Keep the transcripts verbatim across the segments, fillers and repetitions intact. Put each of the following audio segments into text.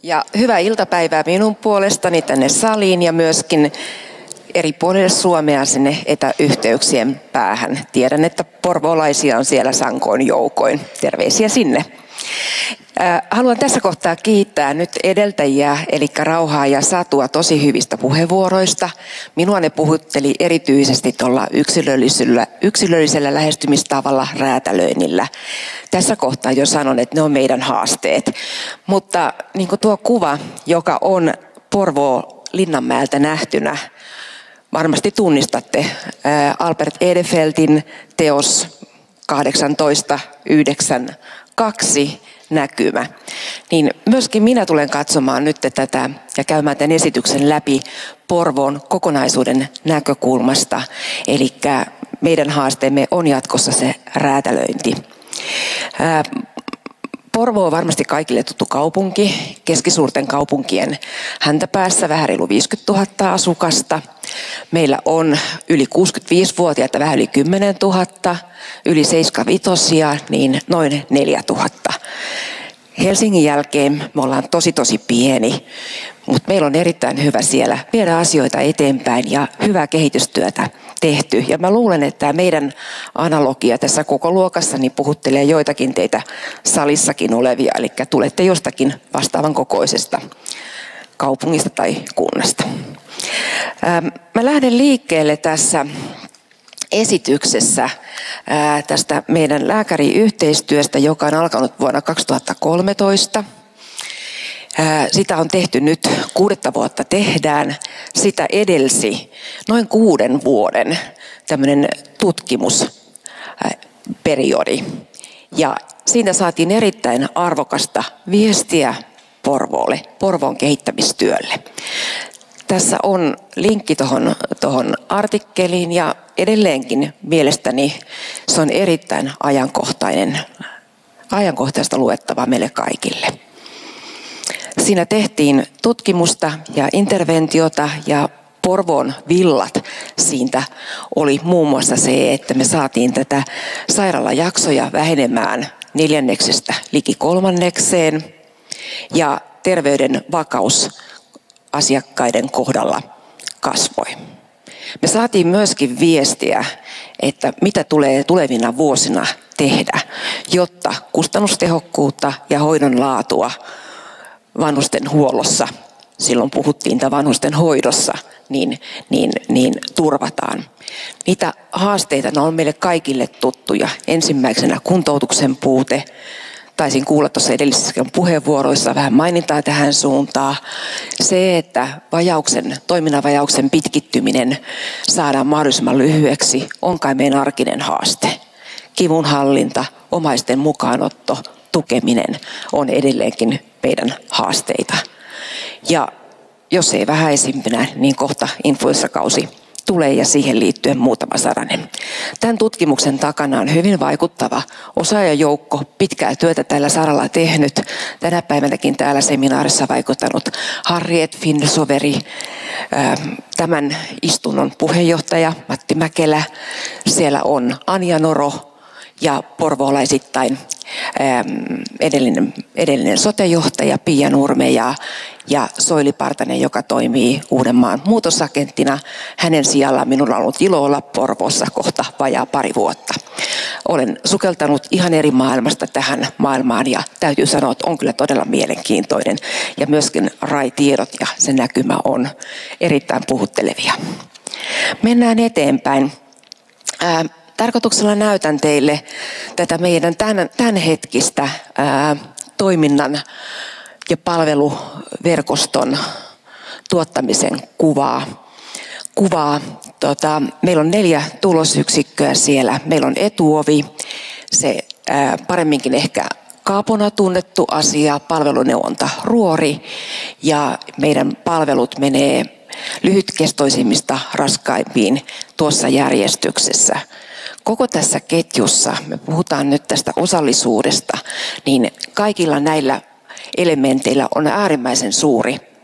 Ja hyvää iltapäivää minun puolestani tänne saliin ja myöskin eri puolille Suomea sinne etäyhteyksien päähän. Tiedän, että porvoolaisia on siellä sankoin joukoin. Terveisiä sinne. Haluan tässä kohtaa kiittää nyt edeltäjiä, eli Rauhaa ja Satua, tosi hyvistä puheenvuoroista. Minua ne puhutteli erityisesti tuolla yksilöllisellä, yksilöllisellä lähestymistavalla, räätälöinnillä. Tässä kohtaa jo sanon, että ne on meidän haasteet. Mutta niin kuin tuo kuva, joka on Porvoo Linnanmäeltä nähtynä, varmasti tunnistatte Albert Edefeltin teos kahdeksantoista yhdeksänkymmentäkaksi näkymä. Niin myöskin minä tulen katsomaan nyt tätä ja käymään tämän esityksen läpi Porvoon kokonaisuuden näkökulmasta. Eli meidän haasteemme on jatkossa se räätälöinti. Porvoo on varmasti kaikille tuttu kaupunki, keskisuurten kaupunkien häntäpäässä, vähän reilu viisikymmentätuhatta asukasta. Meillä on yli kuusikymmentäviisivuotiaita vähän yli kymmenentuhatta, yli seitsemänkymmentäviisi niin noin neljätuhatta. Helsingin jälkeen me ollaan tosi tosi pieni, mutta meillä on erittäin hyvä siellä viedä asioita eteenpäin ja hyvää kehitystyötä tehty. Ja mä luulen, että tämä meidän analogia tässä koko luokassa niin puhuttelee joitakin teitä salissakin olevia, eli tulette jostakin vastaavan kokoisesta kaupungista tai kunnasta. Mä lähden liikkeelle tässä esityksessä tästä meidän lääkäriyhteistyöstä, joka on alkanut vuonna kaksituhattakolmetoista. Sitä on tehty nyt, kuudetta vuotta tehdään. Sitä edelsi noin kuuden vuoden tämmöinen tutkimusperiodi. Ja siinä saatiin erittäin arvokasta viestiä Porvoolle, Porvoon kehittämistyölle. Tässä on linkki tuohon tuohon artikkeliin ja edelleenkin mielestäni se on erittäin ajankohtainen, ajankohtaista luettavaa meille kaikille. Siinä tehtiin tutkimusta ja interventiota ja Porvoon villat siitä oli muun muassa se, että me saatiin tätä sairaalajaksoja vähenemään neljänneksestä liki kolmannekseen ja terveyden vakaus asiakkaiden kohdalla kasvoi. Me saatiin myöskin viestiä, että mitä tulee tulevina vuosina tehdä, jotta kustannustehokkuutta ja hoidon laatua vanhusten huollossa, silloin puhuttiin tämän vanhusten hoidossa, niin, niin, niin turvataan. Niitä haasteita ne on meille kaikille tuttuja. Ensimmäisenä kuntoutuksen puute. Taisin kuulla tuossa edellisissä puheenvuoroissa vähän mainintaa tähän suuntaan. Se, että vajauksen, toiminnan vajauksen pitkittyminen saadaan mahdollisimman lyhyeksi, on kai meidän arkinen haaste. Kivunhallinta, omaisten mukaanotto, tukeminen on edelleenkin meidän haasteita. Ja jos ei vähäisimpänä, niin kohta influenssakausi tulee ja siihen liittyen muutama sananen. Tämän tutkimuksen takana on hyvin vaikuttava osaajajoukko, pitkää työtä tällä saralla tehnyt. Tänä päivänäkin täällä seminaarissa vaikuttanut Harriet Finsoveri, tämän istunnon puheenjohtaja Matti Mäkelä. Siellä on Anja Noro ja porvoolaisittain edellinen, edellinen sote-johtaja Pia Nurme ja, ja Soili Partanen, joka toimii Uudenmaan muutosagenttina. Hänen sijallaan minulla on ollut ilo olla Porvoossa kohta vajaa pari vuotta. Olen sukeltanut ihan eri maailmasta tähän maailmaan ja täytyy sanoa, että on kyllä todella mielenkiintoinen. Ja myöskin R A I-tiedot ja se näkymä on erittäin puhuttelevia. Mennään eteenpäin. Ää, Tarkoituksella näytän teille tätä meidän tämän, tämänhetkistä ää, toiminnan ja palveluverkoston tuottamisen kuvaa. kuvaa. Tota, meillä on neljä tulosyksikköä siellä. Meillä on etuovi, se ää, paremminkin ehkä kaapona tunnettu asia, palveluneuvonta Ruori ja meidän palvelut menee lyhytkestoisimmista raskaimpiin tuossa järjestyksessä. Koko tässä ketjussa, me puhutaan nyt tästä osallisuudesta, niin kaikilla näillä elementeillä on äärimmäisen suuri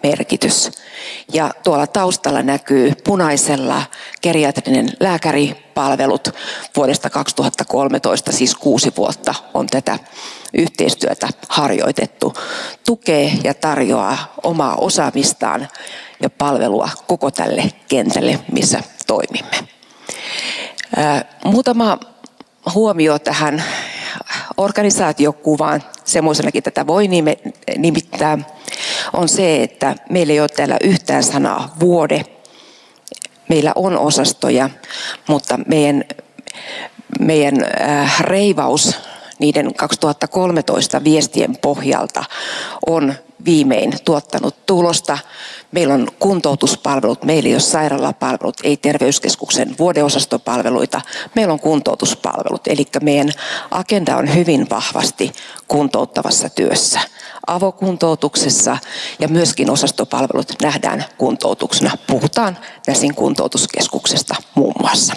merkitys. Ja tuolla taustalla näkyy punaisella geriatrinen lääkäripalvelut vuodesta kaksituhattakolmetoista, siis kuusi vuotta on tätä yhteistyötä harjoitettu. Tukee ja tarjoaa omaa osaamistaan ja palvelua koko tälle kentälle, missä toimimme. Ää, muutama huomio tähän organisaatiokuvaan, semmoisenakin tätä voi nimittää, on se, että meillä ei ole täällä yhtään sanaa vuode. Meillä on osastoja, mutta meidän, meidän äh, reivaus niiden kaksituhattakolmetoista viestien pohjalta on viimein tuottanut tulosta. Meillä on kuntoutuspalvelut, meillä ei ole sairaalapalvelut, ei terveyskeskuksen vuodeosastopalveluita, meillä on kuntoutuspalvelut. Eli meidän agenda on hyvin vahvasti kuntouttavassa työssä. Avokuntoutuksessa ja myöskin osastopalvelut nähdään kuntoutuksena. Puhutaan Näsin kuntoutuskeskuksesta muun muassa.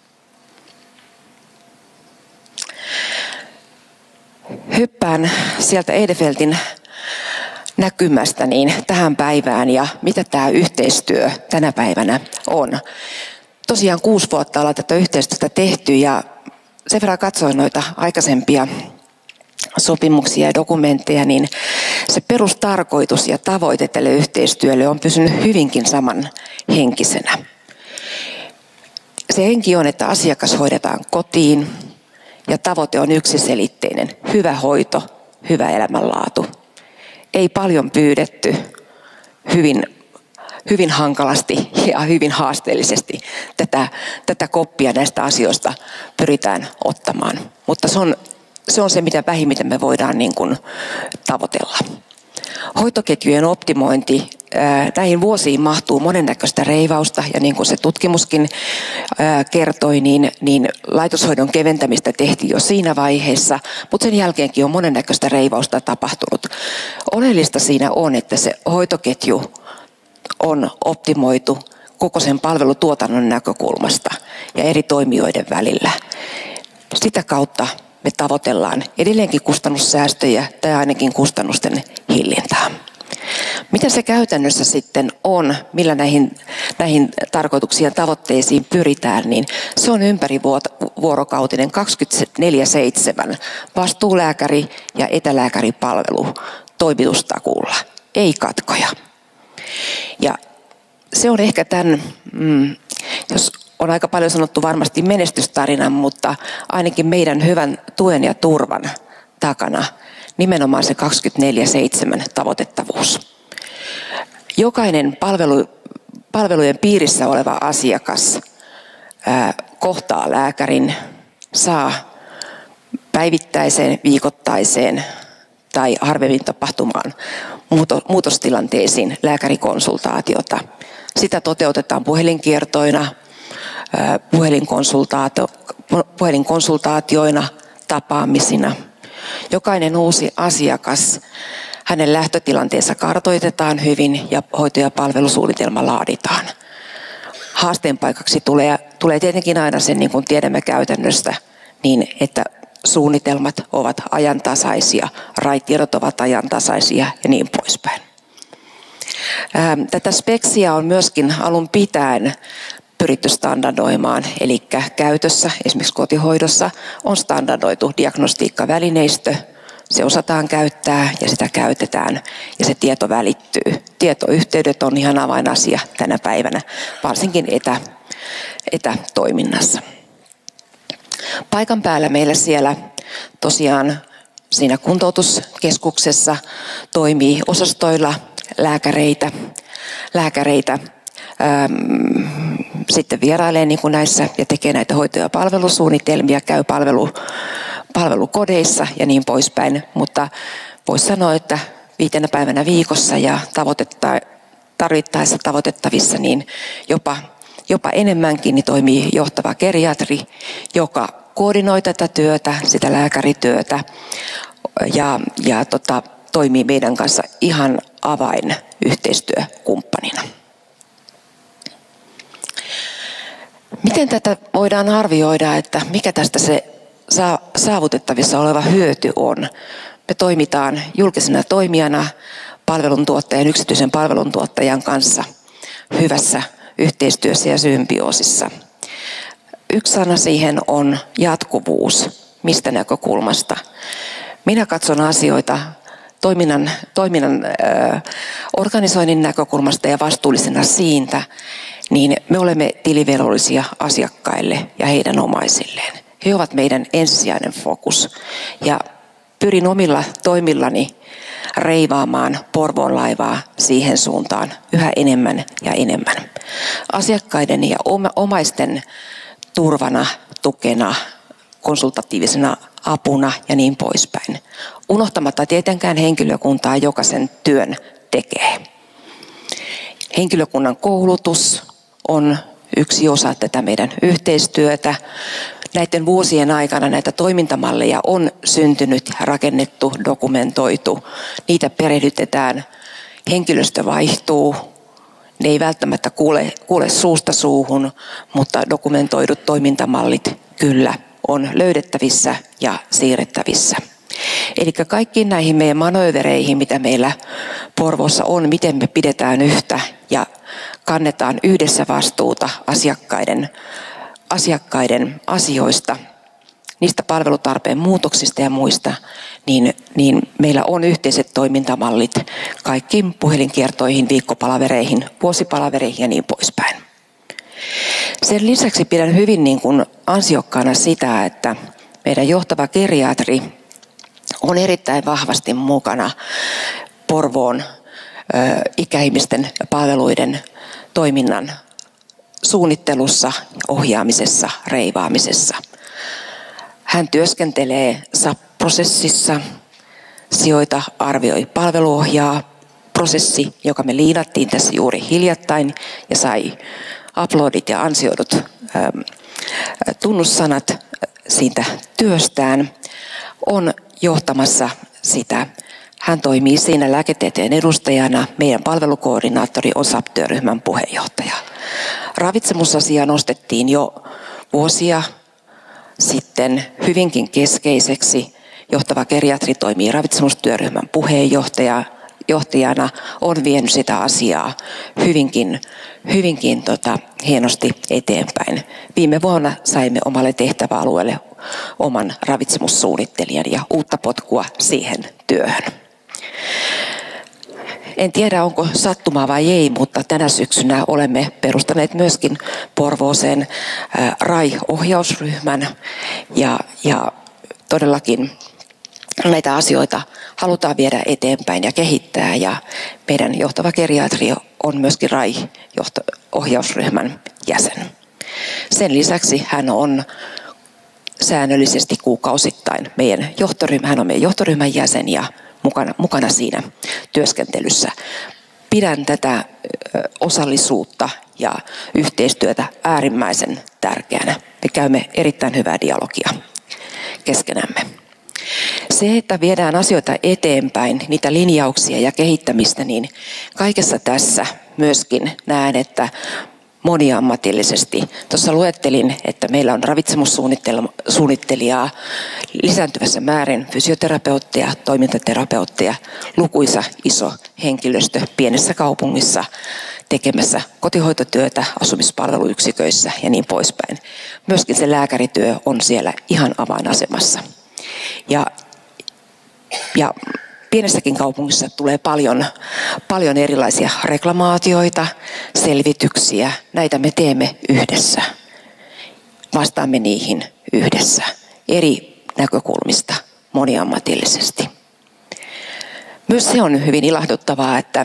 Hyppään sieltä Edefeltin näkymästä niin tähän päivään ja mitä tämä yhteistyö tänä päivänä on. Tosiaan kuusi vuotta ollaan tätä yhteistyötä tehty ja sen verran katsoin noita aikaisempia sopimuksia ja dokumentteja, niin se perustarkoitus ja tavoite tälle yhteistyölle on pysynyt hyvinkin samanhenkisenä. Se henki on, että asiakas hoidetaan kotiin ja tavoite on yksiselitteinen. Hyvä hoito, hyvä elämänlaatu. Ei paljon pyydetty, hyvin, hyvin hankalasti ja hyvin haasteellisesti tätä, tätä koppia näistä asioista pyritään ottamaan. Mutta se on se, on se mitä vähimmiten me voidaan niin kuin tavoitella. Hoitoketjujen optimointi. Näihin vuosiin mahtuu monennäköistä reivausta ja niin kuin se tutkimuskin kertoi, niin, niin laitoshoidon keventämistä tehtiin jo siinä vaiheessa, mutta sen jälkeenkin on monennäköistä reivausta tapahtunut. Oleellista siinä on, että se hoitoketju on optimoitu koko sen palvelutuotannon näkökulmasta ja eri toimijoiden välillä. Sitä kautta me tavoitellaan edelleenkin kustannussäästöjä tai ainakin kustannusten hillintää. Mitä se käytännössä sitten on, millä näihin, näihin tarkoituksiin ja tavoitteisiin pyritään, niin se on ympärivuorokautinen kaksikymmentäneljä seitsemän vastuulääkäri- ja etälääkäripalvelu toimitustakuulla, ei katkoja. Ja se on ehkä tämän, mm, jos on aika paljon sanottu varmasti menestystarinan, mutta ainakin meidän hyvän tuen ja turvan takana nimenomaan se kaksikymmentäneljä seitsemän tavoitettavuus. Jokainen palvelu, palvelujen piirissä oleva asiakas ää, kohtaa lääkärin, saa päivittäiseen, viikoittaiseen tai harvemmin tapahtumaan muutostilanteisiin lääkärikonsultaatiota. Sitä toteutetaan puhelinkiertoina, puhelinkonsultaatioina, tapaamisina. Jokainen uusi asiakas, hänen lähtötilanteensa kartoitetaan hyvin ja hoito- ja palvelusuunnitelma laaditaan. Haasteen paikaksi tulee, tulee tietenkin aina sen, niin kuin tiedämme käytännöstä, niin että suunnitelmat ovat ajantasaisia, raitiedot ovat ajantasaisia ja niin poispäin. Tätä speksiä on myöskin alun pitäen pyritty standardoimaan, eli käytössä, esimerkiksi kotihoidossa, on standardoitu diagnostiikkavälineistö, se osataan käyttää ja sitä käytetään ja se tieto välittyy. Tietoyhteydet on ihan avainasia tänä päivänä, varsinkin etä, etätoiminnassa. Paikan päällä meillä siellä tosiaan siinä kuntoutuskeskuksessa toimii osastoilla lääkäreitä, lääkäreitä ähm, sitten vierailee niin kuin näissä ja tekee näitä hoito- ja palvelusuunnitelmia, käy palvelu, palvelukodeissa ja niin poispäin, mutta voisi sanoa, että viitenä päivänä viikossa ja tarvittaessa tavoitettavissa niin jopa, jopa enemmänkin niin toimii johtava geriatri, joka koordinoi tätä työtä, sitä lääkärityötä ja, ja tota, toimii meidän kanssa ihan avain yhteistyökumppanina. Miten tätä voidaan arvioida, että mikä tästä se saavutettavissa oleva hyöty on? Me toimitaan julkisena toimijana palveluntuottajan, yksityisen palveluntuottajan kanssa hyvässä yhteistyössä ja symbioosissa. Yksi sana siihen on jatkuvuus. Mistä näkökulmasta? Minä katson asioita toiminnan, toiminnan äh, organisoinnin näkökulmasta ja vastuullisena siitä, niin me olemme tilivelvollisia asiakkaille ja heidän omaisilleen. He ovat meidän ensisijainen fokus. Ja pyrin omilla toimillani reivaamaan Porvoon laivaa siihen suuntaan yhä enemmän ja enemmän. Asiakkaiden ja omaisten turvana, tukena, konsultatiivisena apuna ja niin poispäin. Unohtamatta tietenkään henkilökuntaa, joka sen työn tekee. Henkilökunnan koulutus on yksi osa tätä meidän yhteistyötä. Näiden vuosien aikana näitä toimintamalleja on syntynyt, rakennettu, dokumentoitu. Niitä perehdytetään, henkilöstö vaihtuu. Ne ei välttämättä kuule, kuule suusta suuhun, mutta dokumentoidut toimintamallit kyllä on löydettävissä ja siirrettävissä. Eli kaikkiin näihin meidän manöövereihin, mitä meillä Porvoossa on, miten me pidetään yhtä ja kannetaan yhdessä vastuuta asiakkaiden, asiakkaiden asioista, niistä palvelutarpeen muutoksista ja muista, niin, niin meillä on yhteiset toimintamallit kaikkiin puhelinkiertoihin, viikkopalavereihin, vuosipalavereihin ja niin poispäin. Sen lisäksi pidän hyvin niin kuin ansiokkaana sitä, että meidän johtava geriatri on erittäin vahvasti mukana Porvoon ö, ikäihmisten palveluiden toiminnan suunnittelussa, ohjaamisessa, reivaamisessa. Hän työskentelee S A P-prosessissa, sijoita, arvioi, palveluohjaa, prosessi, joka me liidattiin tässä juuri hiljattain ja sai uploadit ja ansioidut ähm, tunnussanat siitä työstään, on johtamassa sitä. Hän toimii siinä lääketieteen edustajana, meidän palvelukoordinaattori on S A P-työryhmän puheenjohtaja. Ravitsemusasia nostettiin jo vuosia sitten hyvinkin keskeiseksi. Johtava geriatri toimii ravitsemustyöryhmän puheenjohtaja, johtajana, on vienyt sitä asiaa hyvinkin, hyvinkin tota, hienosti eteenpäin. Viime vuonna saimme omalle tehtäväalueelle oman ravitsemussuunnittelijan ja uutta potkua siihen työhön. En tiedä, onko sattumaa vai ei, mutta tänä syksynä olemme perustaneet myöskin Porvooseen ää, R A I-ohjausryhmän ja, ja todellakin näitä asioita halutaan viedä eteenpäin ja kehittää ja meidän johtava geriatri on myöskin R A I-ohjausryhmän jäsen. Sen lisäksi hän on säännöllisesti kuukausittain meidän johtoryhmä, hän on meidän johtoryhmän jäsen ja mukana, mukana siinä työskentelyssä. Pidän tätä osallisuutta ja yhteistyötä äärimmäisen tärkeänä. Me käymme erittäin hyvää dialogia keskenämme. Se, että viedään asioita eteenpäin, niitä linjauksia ja kehittämistä, niin kaikessa tässä myöskin näen, että moniammatillisesti. Tuossa luettelin, että meillä on ravitsemussuunnittelijaa lisääntyvässä määrin, fysioterapeutteja, toimintaterapeutteja, lukuisa iso henkilöstö pienessä kaupungissa tekemässä kotihoitotyötä asumispalveluyksiköissä ja niin poispäin. Myöskin se lääkärityö on siellä ihan avainasemassa. Ja, ja pienessäkin kaupungissa tulee paljon, paljon erilaisia reklamaatioita, selvityksiä. Näitä me teemme yhdessä. Vastaamme niihin yhdessä eri näkökulmista moniammatillisesti. Myös se on hyvin ilahduttavaa, että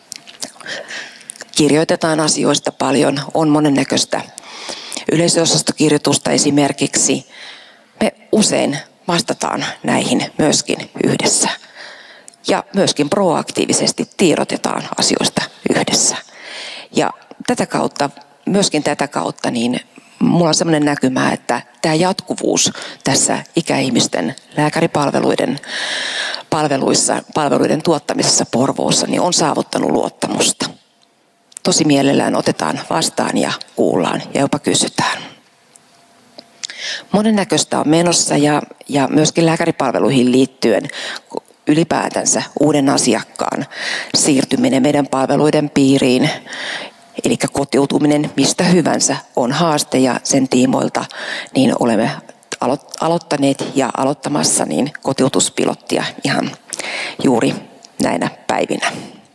kirjoitetaan asioista paljon, on monennäköistä yleisöosastokirjoitusta esimerkiksi. Me usein vastataan näihin myöskin yhdessä. Ja myöskin proaktiivisesti tiedotetaan asioista yhdessä. Ja tätä kautta, myöskin tätä kautta, niin mulla on sellainen näkymä, että tämä jatkuvuus tässä ikäihmisten lääkäripalveluiden palveluissa, palveluiden tuottamisessa Porvoossa niin on saavuttanut luottamusta. Tosi mielellään otetaan vastaan ja kuullaan ja jopa kysytään. Monennäköistä on menossa ja, ja myöskin lääkäripalveluihin liittyen ylipäätänsä uuden asiakkaan siirtyminen meidän palveluiden piiriin, eli kotiutuminen mistä hyvänsä on haaste ja sen tiimoilta niin olemme aloittaneet ja aloittamassa niin kotiutuspilottia ihan juuri näinä päivinä.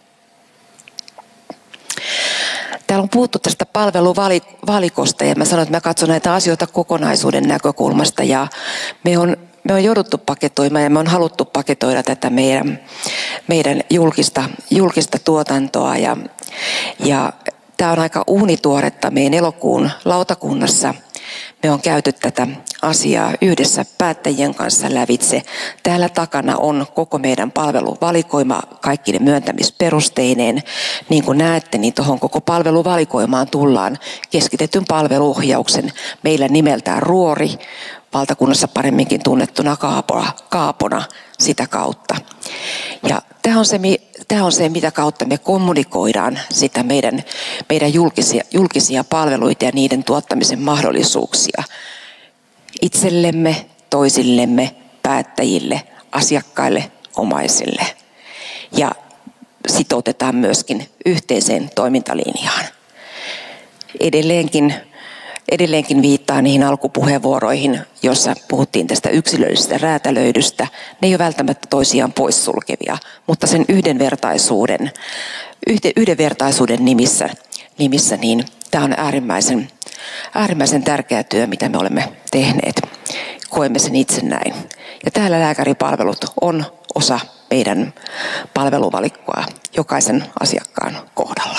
Täällä on puhuttu tästä palveluvalikosta ja mä sanon, että mä katson näitä asioita kokonaisuuden näkökulmasta ja me on, me on jouduttu paketoimaan ja me on haluttu paketoida tätä meidän, meidän julkista, julkista tuotantoa ja, ja tämä on aika uunituoretta meidän elokuun lautakunnassa. Me on käyty tätä asiaa yhdessä päättäjien kanssa lävitse. Täällä takana on koko meidän palveluvalikoima kaikkine myöntämisperusteineen. Niin kuin näette, niin tuohon koko palveluvalikoimaan tullaan keskitetyn palveluohjauksen meillä nimeltään Ruori, valtakunnassa paremminkin tunnettuna kaapona, kaapona sitä kautta. Ja tämä on se, tämä on se, mitä kautta me kommunikoidaan sitä meidän, meidän julkisia, julkisia palveluita ja niiden tuottamisen mahdollisuuksia itsellemme, toisillemme, päättäjille, asiakkaille, omaisille. Ja sitoutetaan myöskin yhteiseen toimintalinjaan. Edelleenkin Edelleenkin viittaa niihin alkupuheenvuoroihin, joissa puhuttiin tästä yksilöllisestä räätälöidystä. Ne ei ole välttämättä toisiaan poissulkevia, mutta sen yhdenvertaisuuden, yhdenvertaisuuden nimissä, nimissä niin tämä on äärimmäisen, äärimmäisen tärkeä työ, mitä me olemme tehneet. Koemme sen itse näin. Ja täällä lääkäripalvelut on osa meidän palveluvalikkoa jokaisen asiakkaan kohdalla.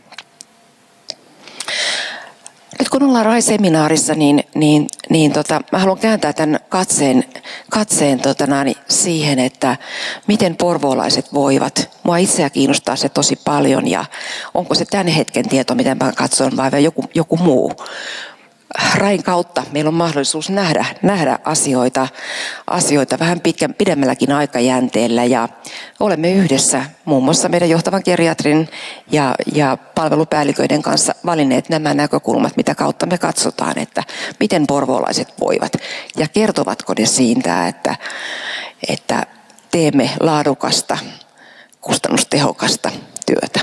Nyt kun ollaan R A I-seminaarissa, niin, niin, niin tota, mä haluan kääntää tämän katseen, katseen tota, nani, siihen, että miten porvoolaiset voivat. Mua itseä kiinnostaa se tosi paljon ja onko se tämän hetken tieto, miten mä katson, vai joku, joku muu. R A I:n kautta meillä on mahdollisuus nähdä, nähdä asioita, asioita vähän pitkän, pidemmälläkin aikajänteellä ja olemme yhdessä muun muassa meidän johtavan geriatrin ja, ja palvelupäälliköiden kanssa valinneet nämä näkökulmat, mitä kautta me katsotaan, että miten porvoolaiset voivat ja kertovatko ne siitä, että, että teemme laadukasta, kustannustehokasta työtä.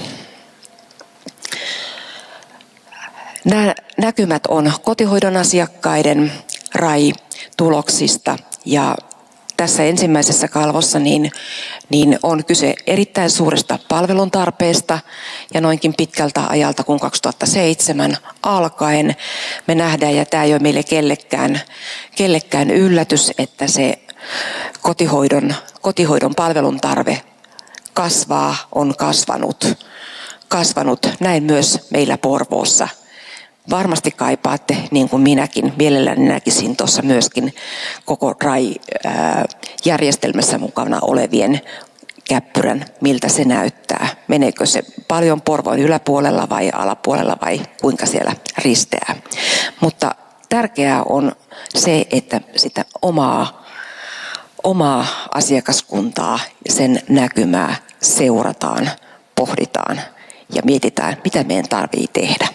Nämä näkymät on kotihoidon asiakkaiden R A I-tuloksista ja tässä ensimmäisessä kalvossa niin, niin on kyse erittäin suuresta palveluntarpeesta ja noinkin pitkältä ajalta kuin kaksituhattaseitsemän alkaen. Me nähdään, ja tämä ei ole meille kellekään, kellekään yllätys, että se kotihoidon, kotihoidon palvelun tarve kasvaa, on kasvanut, kasvanut näin myös meillä Porvoossa. Varmasti kaipaatte, niin kuin minäkin, mielelläni näkisin tuossa myöskin koko R A I-järjestelmässä mukana olevien käppyrän, miltä se näyttää. Meneekö se paljon Porvoon yläpuolella vai alapuolella vai kuinka siellä risteää. Mutta tärkeää on se, että sitä omaa, omaa asiakaskuntaa ja sen näkymää seurataan, pohditaan ja mietitään, mitä meidän tarvitsee tehdä.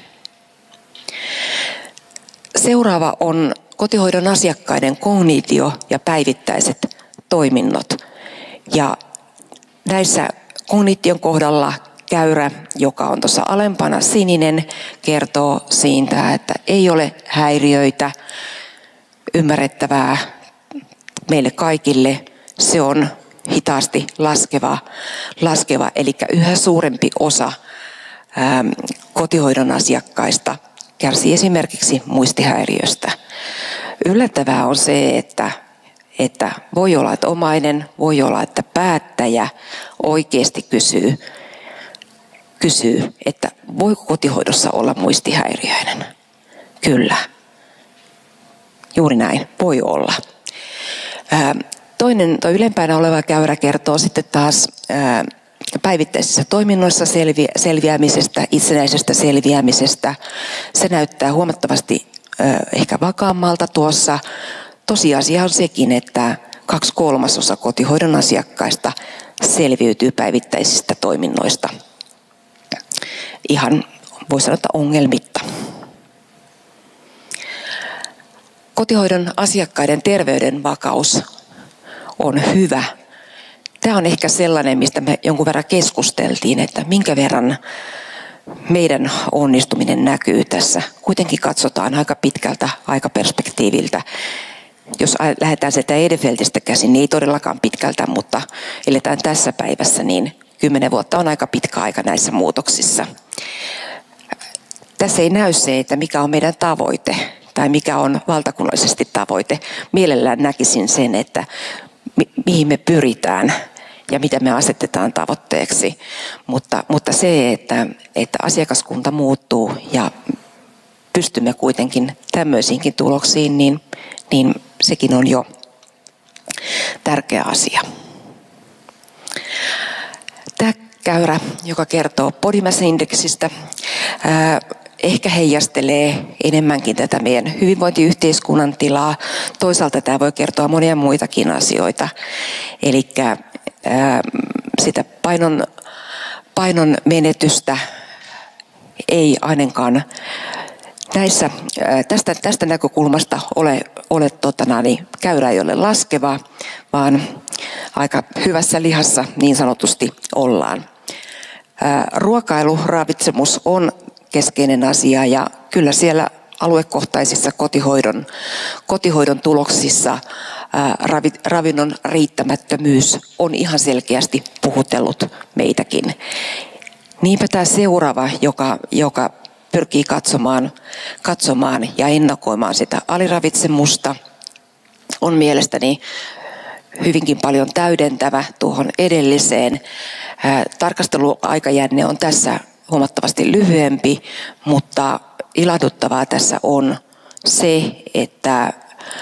Seuraava on kotihoidon asiakkaiden kognitio ja päivittäiset toiminnot. Ja näissä kognition kohdalla käyrä, joka on tuossa alempana sininen, kertoo siitä, että ei ole häiriöitä, ymmärrettävää meille kaikille. Se on hitaasti laskeva, laskeva eli yhä suurempi osa ää, kotihoidon asiakkaista kärsii esimerkiksi muistihäiriöstä. Yllättävää on se, että, että voi olla, että omainen, voi olla, että päättäjä oikeasti kysyy, kysyy, että voiko kotihoidossa olla muistihäiriöinen. Kyllä. Juuri näin, voi olla. Toinen, tuo ylempänä oleva käyrä kertoo sitten taas päivittäisissä toiminnoissa selviämisestä, itsenäisestä selviämisestä. Se näyttää huomattavasti ehkä vakaammalta tuossa. Tosiasia on sekin, että kaksi kolmasosa kotihoidon asiakkaista selviytyy päivittäisistä toiminnoista ihan, voi sanoa, ongelmitta. Kotihoidon asiakkaiden terveyden vakaus on hyvä. tämä on ehkä sellainen, mistä me jonkun verran keskusteltiin, että minkä verran meidän onnistuminen näkyy tässä. Kuitenkin katsotaan aika pitkältä aikaperspektiiviltä. Jos lähdetään sieltä Edefeltistä käsin, niin ei todellakaan pitkältä, mutta eletään tässä päivässä, niin kymmenen vuotta on aika pitkä aika näissä muutoksissa. Tässä ei näy se, että mikä on meidän tavoite tai mikä on valtakunnallisesti tavoite. Mielellään näkisin sen, että mi- mihin me pyritään ja mitä me asetetaan tavoitteeksi. Mutta, mutta se, että, että asiakaskunta muuttuu ja pystymme kuitenkin tämmöisiinkin tuloksiin, niin, niin sekin on jo tärkeä asia. Tämä käyrä, joka kertoo body mass indeksistä, ää, ehkä heijastelee enemmänkin tätä meidän hyvinvointiyhteiskunnan tilaa. Toisaalta tämä voi kertoa monia muitakin asioita. Eli sitä painon, painon menetystä ei ainakaan näissä, tästä, tästä näkökulmasta ole, ole totana, niin käyrä ei ole laskeva, vaan aika hyvässä lihassa niin sanotusti ollaan. Ruokailu, ravitsemus on keskeinen asia ja kyllä siellä aluekohtaisissa kotihoidon, kotihoidon tuloksissa ää, ravi, ravinnon riittämättömyys on ihan selkeästi puhutellut meitäkin. Niinpä tämä seuraava, joka, joka pyrkii katsomaan, katsomaan ja ennakoimaan sitä aliravitsemusta, on mielestäni hyvinkin paljon täydentävä tuohon edelliseen. Ää, tarkasteluaikajänne on tässä huomattavasti lyhyempi, mutta ilahduttavaa tässä on se, että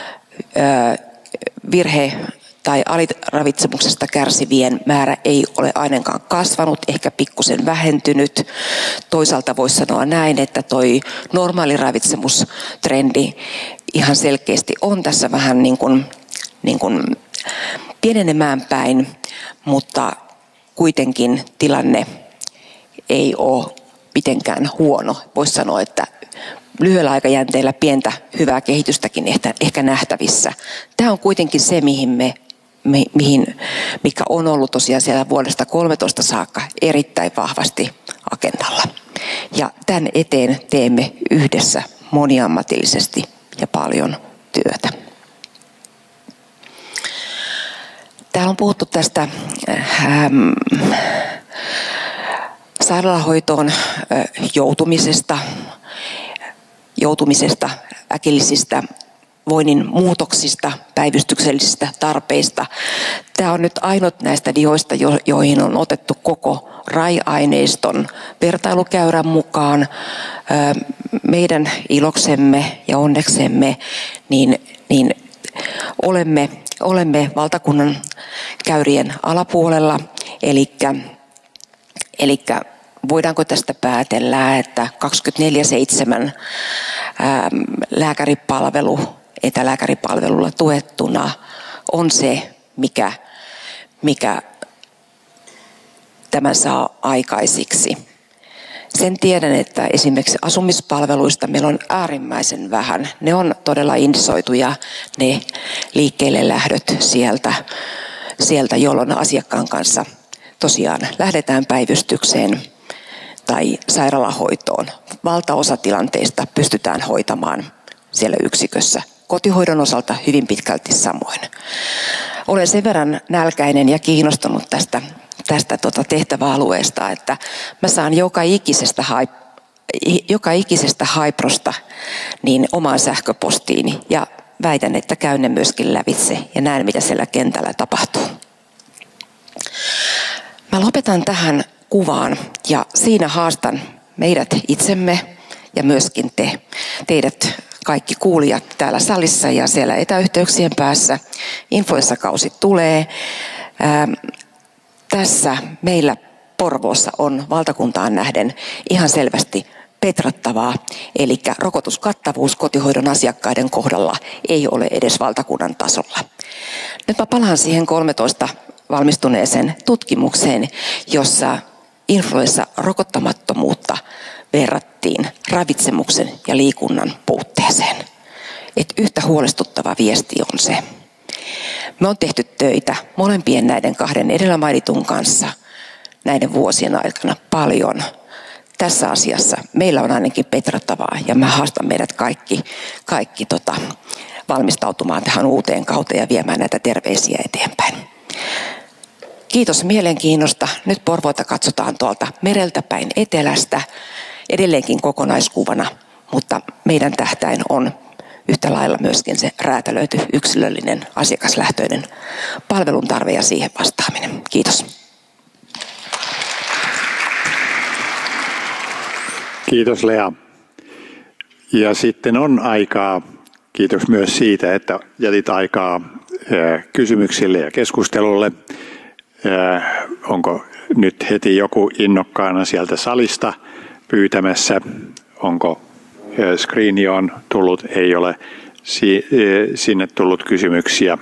virhe- tai aliravitsemuksesta kärsivien määrä ei ole ainakaan kasvanut, ehkä pikkusen vähentynyt. Toisaalta voisi sanoa näin, että toi normaali ravitsemustrendi ihan selkeästi on tässä vähän niin kuin, niin kuin pienenemään päin, mutta kuitenkin tilanne ei ole mitenkään huono. Voisi sanoa, että lyhyellä aikajänteellä pientä hyvää kehitystäkin ehkä, ehkä nähtävissä. Tämä on kuitenkin se, mihin me, mi, mihin, mikä on ollut tosiaan siellä vuodesta kolmetoista saakka erittäin vahvasti agendalla. Ja tämän eteen teemme yhdessä moniammatillisesti ja paljon työtä. Täällä on puhuttu tästä ähm, sairaalahoitoon joutumisesta, joutumisesta, äkillisistä voinnin muutoksista, päivystyksellisistä tarpeista. Tämä on nyt ainut näistä dioista, joihin on otettu koko R A I-aineiston vertailukäyrän mukaan. Meidän iloksemme ja onneksemme niin, niin olemme, olemme valtakunnan käyrien alapuolella, eli Eli voidaanko tästä päätellä, että kaksikymmentäneljä seitsemän lääkäripalvelu, etälääkäripalvelulla tuettuna on se, mikä, mikä tämän saa aikaisiksi. Sen tiedän, että esimerkiksi asumispalveluista meillä on äärimmäisen vähän. Ne on todella indisoituja, ne liikkeelle lähdöt sieltä, sieltä jolloin asiakkaan kanssa tosiaan lähdetään päivystykseen tai sairaalahoitoon. Valtaosa tilanteista pystytään hoitamaan siellä yksikössä. Kotihoidon osalta hyvin pitkälti samoin. Olen sen verran nälkäinen ja kiinnostunut tästä, tästä tota tehtäväalueesta, että mä saan joka ikisestä, joka ikisestä haiprosta niin omaan sähköpostiini ja väitän, että käyn ne myöskin lävitse ja näen, mitä siellä kentällä tapahtuu. Mä lopetan tähän kuvaan ja siinä haastan meidät itsemme ja myöskin te, teidät kaikki kuulijat täällä salissa ja siellä etäyhteyksien päässä. Influenssakausi tulee. Ää, tässä meillä Porvoossa on valtakuntaan nähden ihan selvästi petrattavaa, eli rokotuskattavuus kotihoidon asiakkaiden kohdalla ei ole edes valtakunnan tasolla. Nyt mä palaan siihen kolmetoista valmistuneeseen tutkimukseen, jossa influenssarokottamattomuutta verrattiin ravitsemuksen ja liikunnan puutteeseen. Et yhtä huolestuttava viesti on se. Me on tehty töitä molempien näiden kahden edellä mainitun kanssa näiden vuosien aikana paljon. Tässä asiassa meillä on ainakin petrattavaa ja mä haastan meidät kaikki, kaikki tota, valmistautumaan tähän uuteen kauteen ja viemään näitä terveisiä eteenpäin. Kiitos mielenkiinnosta. Nyt Porvoota katsotaan tuolta mereltä päin etelästä edelleenkin kokonaiskuvana, mutta meidän tähtäin on yhtä lailla myöskin se räätälöity, yksilöllinen, asiakaslähtöinen palveluntarve ja siihen vastaaminen. Kiitos. Kiitos Lea. Ja sitten on aikaa, kiitos myös siitä, että jätit aikaa kysymyksille ja keskustelulle. Onko nyt heti joku innokkaana sieltä salista pyytämässä? Onko screeni on tullut? Ei ole sinne tullut kysymyksiä.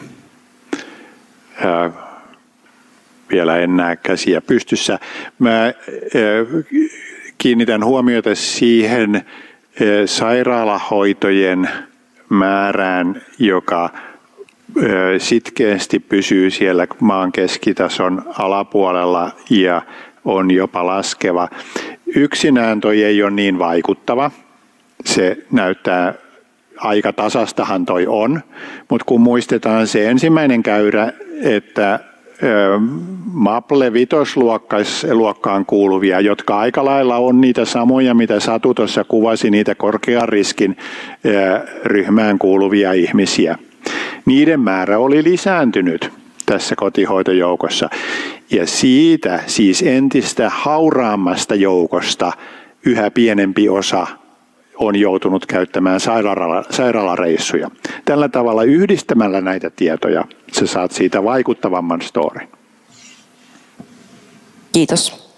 Vielä en näe käsiä pystyssä. Mä kiinnitän huomiota siihen sairaalahoitojen määrään, joka sitkeästi pysyy siellä maan keskitason alapuolella ja on jopa laskeva. Yksinään toi ei ole niin vaikuttava. Se näyttää aika tasastahan toi on, mutta kun muistetaan se ensimmäinen käyrä, että Maple vitosluokkaan kuuluvia, jotka aika lailla on niitä samoja, mitä Satu tuossa kuvasi, niitä korkean riskin ryhmään kuuluvia ihmisiä. Niiden määrä oli lisääntynyt tässä kotihoitojoukossa ja siitä siis entistä hauraammasta joukosta yhä pienempi osa on joutunut käyttämään sairaala, sairaalareissuja. Tällä tavalla yhdistämällä näitä tietoja sä saat siitä vaikuttavamman storin. Kiitos.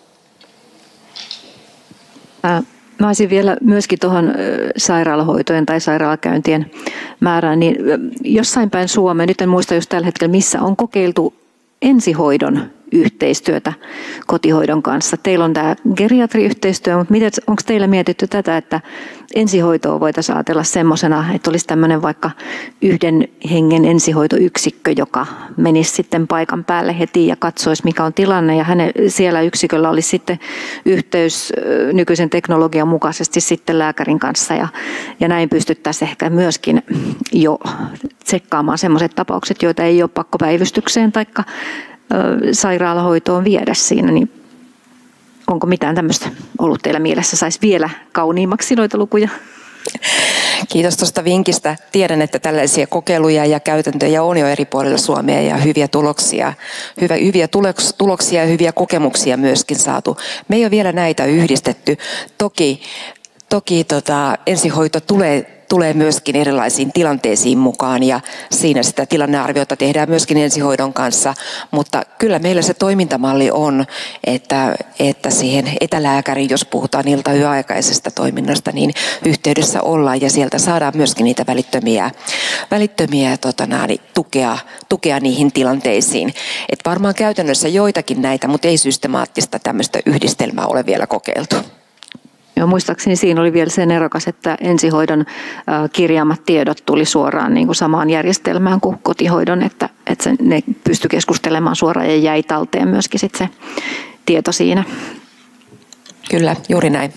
Mä olisin vielä myöskin tuohon sairaalahoitojen tai sairaalakäyntien määrään, niin jossain päin Suomea, nyt en muista just tällä hetkellä missä, on kokeiltu ensihoidon yhteistyötä kotihoidon kanssa. Teillä on tämä geriatriyhteistyö, mutta onko teillä mietitty tätä, että ensihoitoa voitaisiin ajatella semmoisena, että olisi tämmöinen vaikka yhden hengen ensihoitoyksikkö, joka menisi sitten paikan päälle heti ja katsoisi mikä on tilanne ja hänen, siellä yksiköllä olisi sitten yhteys nykyisen teknologian mukaisesti sitten lääkärin kanssa ja, ja näin pystyttäisiin ehkä myöskin jo tsekkaamaan semmoiset tapaukset, joita ei ole pakko päivystykseen taikka sairaalahoitoon viedä siinä, niin onko mitään tämmöistä ollut teillä mielessä? Saisi vielä kauniimmaksi noita lukuja? Kiitos tuosta vinkistä. Tiedän, että tällaisia kokeiluja ja käytäntöjä on jo eri puolilla Suomea ja hyviä tuloksia, hyvä, hyviä tuloksia ja hyviä kokemuksia myöskin saatu. Me ei ole vielä näitä yhdistetty. Toki, toki tota, ensihoito tulee tulee myöskin erilaisiin tilanteisiin mukaan ja siinä sitä tilannearviota tehdään myöskin ensihoidon kanssa, mutta kyllä meillä se toimintamalli on, että, että siihen etälääkäriin, jos puhutaan ilta- yöaikaisesta toiminnasta, niin yhteydessä ollaan ja sieltä saadaan myöskin niitä välittömiä, välittömiä tota, naani, tukea, tukea niihin tilanteisiin. Et varmaan käytännössä joitakin näitä, mutta ei systemaattista tämmöistä yhdistelmää ole vielä kokeiltu. Joo, muistaakseni siinä oli vielä se nerokas, että ensihoidon kirjaamat tiedot tuli suoraan niin kuin samaan järjestelmään kuin kotihoidon, että, että se, ne pystyi keskustelemaan suoraan ja jäi talteen myöskin sit se tieto siinä. Kyllä, juuri näin.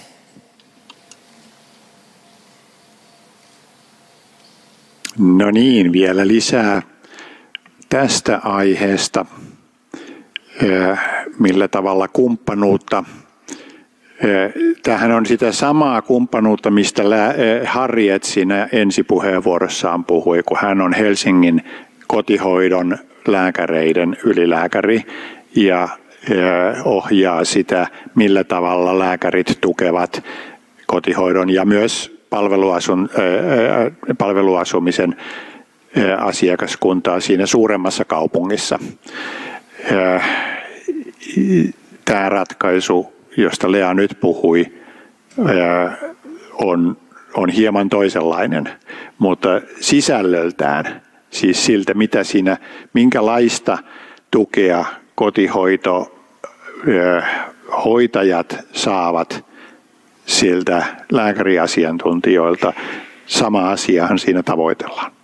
No niin, vielä lisää tästä aiheesta, millä tavalla kumppanuutta. Tämähän on sitä samaa kumppanuutta, mistä Harriet siinä ensipuheenvuorossaan puhui, kun hän on Helsingin kotihoidon lääkäreiden ylilääkäri ja ohjaa sitä, millä tavalla lääkärit tukevat kotihoidon ja myös palveluasun, palveluasumisen asiakaskuntaa siinä suuremmassa kaupungissa. Tämä ratkaisu, josta Lea nyt puhui, on, on hieman toisenlainen, mutta sisällöltään, siis siltä mitä siinä, minkälaista tukea kotihoito hoitajat saavat siltä lääkäriasiantuntijoilta, sama asiahan siinä tavoitellaan.